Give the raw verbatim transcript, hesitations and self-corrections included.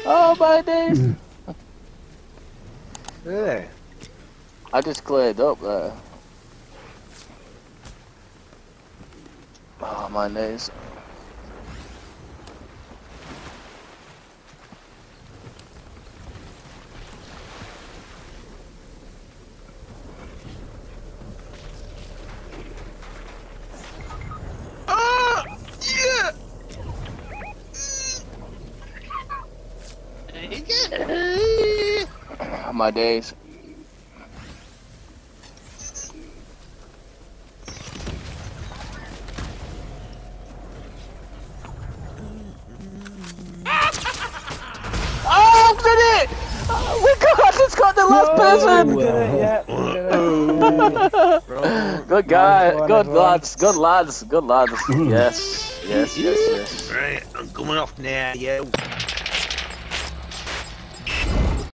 Oh my days! Really? I just cleared up there. Oh my days. Ah! Yeah! Oh my days. Oh, we did it! Oh, we got, it's got the last person! We did it, yeah. We did it. Good guy, Nice one, good everyone. lads, good lads, good lads. Yes, yes, yes, yes. Right, I'm coming off now, yo.